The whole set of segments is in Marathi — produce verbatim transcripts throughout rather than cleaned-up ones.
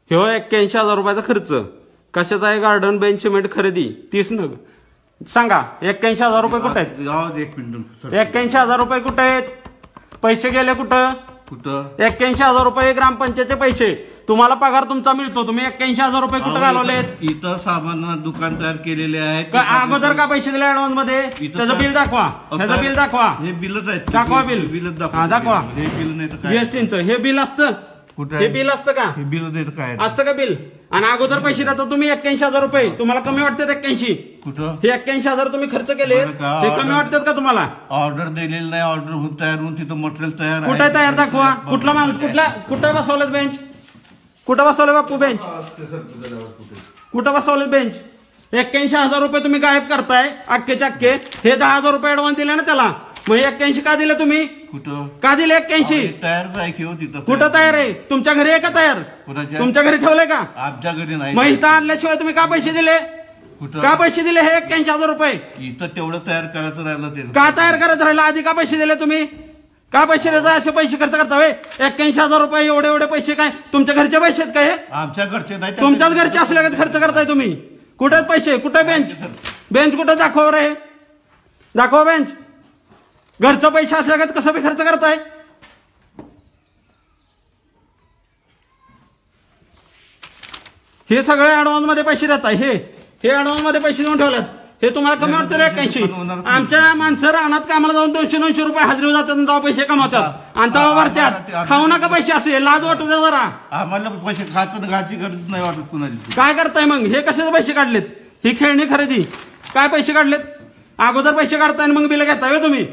ह्यो एक्क्याऐंशी हजार रुपयाचा खर्च कशाचा आहे? गार्डन बेंच सिमेंट खरेदी तीस नग. सांगा एक्क्याऐंशी हजार रुपये कुठे आहेत? एक मिनिट. एक्क्याऐंशी हजार रुपये कुठे आहेत? पैसे गेले कुठं? कुठं? एक्क्याऐंशी हजार रुपये ग्रामपंचायतचे पैसे. तुम्हाला पगार तुमचा मिळतो, तुम्ही एक्क्याऐंशी हजार रुपये कुठं घालवलेत? इथं सामान दुकान तयार केलेले आहेत. अगोदर का पैसे दिले ऍडव्हान्स मध्ये? त्याचं बिल दाखवा, ह्याचं बिल दाखवा. हे बिलच आहेत. दाखवा बिल. बिलच हा दाखवा. हे बिल नाही तर काय? जीएसटीचं हे बिल असतं? कुठं हे बिल असतं का? हे बिल नाही तर काय असतं का बिल? आणि अगोदर पैसे देता तुम्ही एक्क्याऐंशी हजार रुपये. तुम्हाला कमी वाटतात एक्क्याऐंशी? कुठं? हे एक्क्याऐंशी हजार तुम्ही खर्च केले हे कमी वाटतात का तुम्हाला? ऑर्डर दिलेली नाही. ऑर्डर होऊन तयार होऊन तिथं मटेरियल तयार आहे. कुठे तयार दाखवा. कुठला माणूस कुठला कुठं बसवलेत बेंच? कुठं बसवले बापू बेंच? कुठं बसवलेत बेंच? एक्क्याऐंशी हजार रुपये तुम्ही गायब करताय अख्खेचे अख्खे. हे दहा हजार रुपये ऍडव्हान्स दिले ना त्याला, मग एक्क्याऐंशी का दिले तुम्ही? कुठं का दिले एक्क्याऐंशी? तयार आहे की हो तिथं? कुठं तयार आहे? तुमच्या घरी आहे का तयार? तुमच्या घरी ठेवलंय का? आमच्या घरी नाही. मग इथं आणल्याशिवाय तुम्ही का पैसे दिले? कुठं का पैसे दिले हे एक्क्याऐंशी हजार रुपये? इथं तेवढं तयार करायचं राहिलं ते. का तयार करायचं राहिलं? आधी का पैसे दिले तुम्ही? का पैसे देता? असे पैसे खर्च करता वे? एक्क्याऐंशी हजार रुपये एवढे एवढे पैसे काय तुमच्या घरचे पैसे आहेत काय? आमच्या घरचे नाही. तुमच्याच घरचे असल्या खर्च करताय तुम्ही. कुठे पैसे? कुठे बेंच? बेंच कुठे दाखवा रे? दाखवा बेंच. घरचं पैसे असल्या कसं बी खर्च करताय? हे सगळे ऍडव्हान्स मध्ये पैसे देताय. हे हे ऍडव्हान्स मध्ये पैसे देऊन ठेवल्यात. हे तुम्हाला कमी वाटतं एक्क्याऐंशी? आमच्या माणसं रानात कामाला जाऊन दोनशे दोनशे रुपये हजेरी जातात तेव्हा पैसे कमावतात आणि तेव्हा भरत्यात. खाऊ नका पैसे असे. लाज वाटू द्या जरा. आम्हाला पैसे खायचं घाची गरज नाही वाटत कुणाची. काय करताय मग? हे कशाचे पैसे काढलेत? ही खेळणी खरेदी काय पैसे काढलेत? अगोदर पैसे काढताय मग बिल घेताय तुम्ही?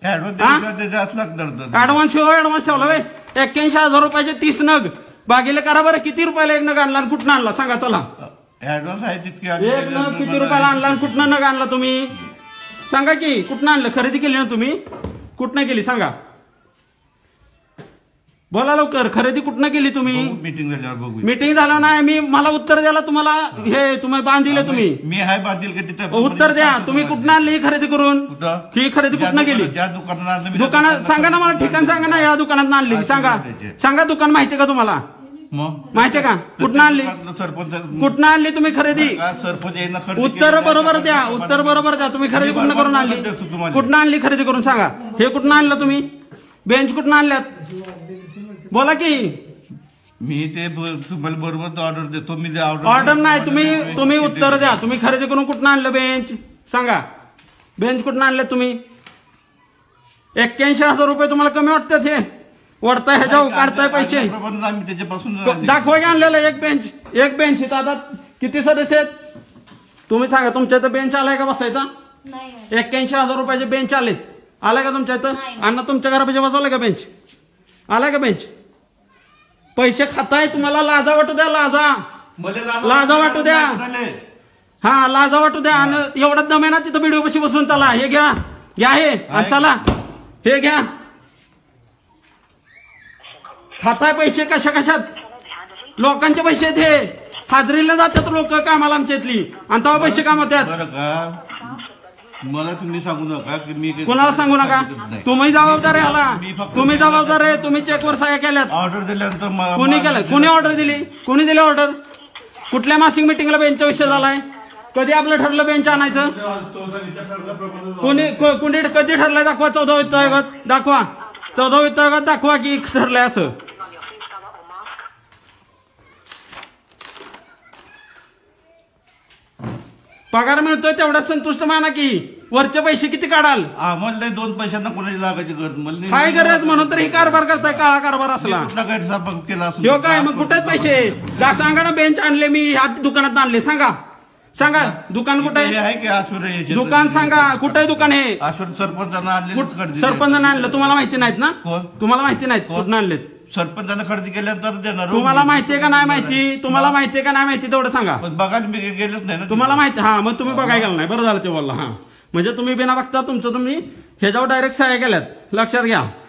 ऍडव्हान्स हो ऍडव्हान्स ठेवला वे. एक्क्याऐंशी हजार रुपयाचे तीस नग बागेला करा बरं. किती रुपयाला एक नग आणला आणि कुठं आणला सांगा? चला ऍडव्हान्स आहे तितके. एक नग किती रुपयाला आणला आणि कुठनं नग आणला तुम्ही? सांगा की कुठनं आणलं? खरेदी केली ना तुम्ही? कुठनं केली सांगा? बोला लवकर. खरेदी कुठनं केली तुम्ही? मीटिंग झाल्यावर बघू. मीटिंग झालं नाही. मी मला उत्तर द्यायला तुम्हाला हे तुम्ही बांधिले तुम्ही. मी आहे बांधील का तिथे? उत्तर द्या. तुम्ही कुठनं आणली ही खरेदी करून? ही खरेदी कुठनं केली? ज्या दुकानात दुकानात सांगा ना मला ठिकाण सांगा ना. या दुकानात आणली सांगा. सांगा दुकान माहितीये का तुम्हाला? माहितीये का? कुठनं आणली? सरपंच कुठनं आणली तुम्ही खरेदी? सरपंच उत्तर बरोबर द्या. उत्तर बरोबर द्या. तुम्ही खरेदी कुठनं करून आणली? कुठनं आणली खरेदी करून सांगा. हे कुठनं आणलं तुम्ही? बेंच कुठनं आणल्यात? बोला की. मी ते तुम्हाला बरोबर ऑर्डर देतो. मी ऑर्डर नाही. तुम्ही तुम्ही उत्तर द्या. तुम्ही खरेदी करून कुठनं आणलं बेंच सांगा? बेंच कुठनं आणले तुम्ही? एक्क्याऐंशी हजार रुपये तुम्हाला कमी वाटतात? हे वरताय ह्याच्यावर काढताय पैसे. त्याच्यापासून दाखवा की आणलेलं एक बेंच. एक बेंच इथं आता किती सदस्य आहेत तुम्ही सांगा? तुमच्या इथं बेंच आलाय का बसायचा? एक्क्याऐंशी हजार रुपयाचे बेंच आलेत. आलाय का तुमच्या इथं? अण्णा तुमच्या घरापाशी बसवलाय का बेंच? आलाय का बेंच? पैसे खाताय. तुम्हाला लाजा वाटू द्या. लाजा लाजा वाटू द्या. हा लाजा वाटू द्या. आणि एवढा दम आहे ना तिथं व्हिडिओ कशी बसून चला. हे घ्या घ्या हे आणि चला हे घ्या. खाताय पैसे कशा कशात? लोकांचे पैसे आहेत हे. हाजरीला जातात लोक कामाला आमच्या इथली आणि तेव्हा पैसे कामवतात. मला तुम्ही सांगू नका की मी कोणाला सांगू नका. तुम्ही जबाबदार आहे ह्याला. तुम्ही जबाबदार आहे. तुम्ही चेकवर सह्या केल्यात. ऑर्डर दिल्यानंतर कोणी केलं? कोणी ऑर्डर दिली? कोणी दिली ऑर्डर? कुठल्या मासिक मिटिंगला बेंचचा विषय झालाय? कधी आपलं ठरलं बेंच आणायचं? कोणी कोणी कधी ठरलंय? दाखवा. चौदा वित्त आयोगात दाखवा. चौदा वित्त आयोगात दाखवा की ठरलंय असं. पगार मिळतोय तेवढ्याच संतुष्ट माना की. वरचे पैसे किती काढाल? आम्हाला दोन पैशांना कोणाची लागायची गरज मला काय गरज? म्हणून तर ही कारभार करताय. काळा कारभार असला केला हो काय? मग कुठेच पैसे सांगा ना. बेंच आणले मी ह्या दुकानात आणले सांगा. सांगा दुकान कुठे आहे की? आश्वर दुकान सांगा. कुठे दुकान हे? आश्वर सरपंचांना आणले. सरपंचांना आणलं. तुम्हाला माहिती नाहीत ना? तुम्हाला माहिती नाहीत कुठून आणलेत? सरपंचांना खरेदी केल्यानंतर देणार. तुम्हाला माहितीये का नाही माहिती? तुम्हाला माहितीये का नाही माहिती तेवढं सांगा. बघायला मी गेलोच नाही ना. तुम्हाला माहिती? हा मग तुम्ही बघायला गेला नाही. बरं झालं ते बोलला. हा म्हणजे तुम्ही बिना बघता तुमचं तुम्ही ह्याच्यावर डायरेक्ट सह्या केल्यात. लक्षात घ्या.